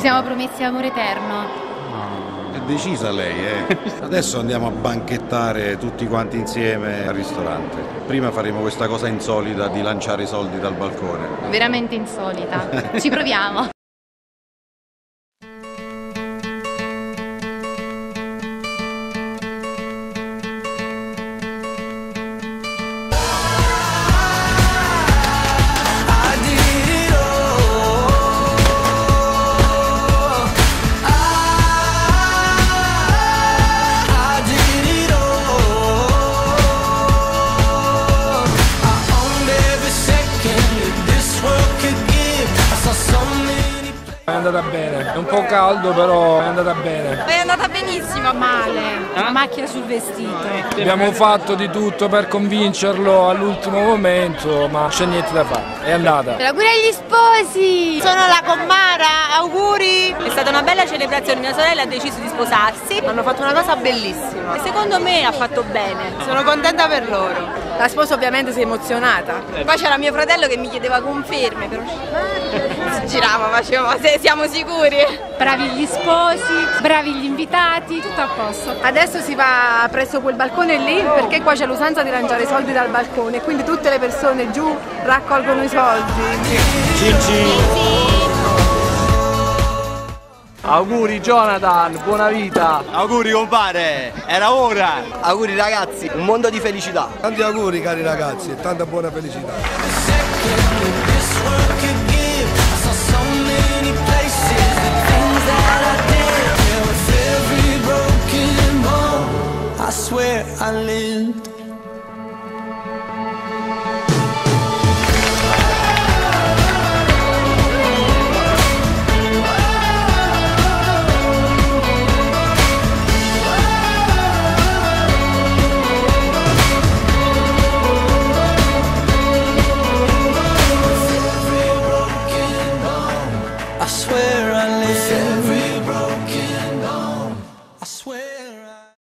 siamo promessi amore eterno. È decisa lei, eh? Adesso andiamo a banchettare tutti quanti insieme al ristorante. Prima faremo questa cosa insolita di lanciare i soldi dal balcone. Veramente insolita. Ci proviamo. È andata bene, è un po' caldo però è andata bene. È andata benissimo, male. La macchia sul vestito. Abbiamo fatto di tutto per convincerlo all'ultimo momento, ma c'è niente da fare, è andata. Auguri agli sposi! Sono la Commara, auguri! È stata una bella celebrazione, mia sorella ha deciso di sposarsi. Hanno fatto una cosa bellissima. E secondo me ha fatto bene. Sono contenta per loro. La sposa ovviamente si è emozionata. Poi c'era mio fratello che mi chiedeva conferme, però si girava, faceva, se siamo sicuri. Bravi gli sposi, bravi gli invitati, tutto a posto. Adesso si va presso quel balcone lì perché qua c'è l'usanza di lanciare i soldi dal balcone, quindi tutte le persone giù raccolgono i soldi. Auguri Jonathan, buona vita. Auguri compare, era ora. Auguri ragazzi, un mondo di felicità. Tanti auguri cari ragazzi e tanta buona felicità. I swear I lived. I swear I lived.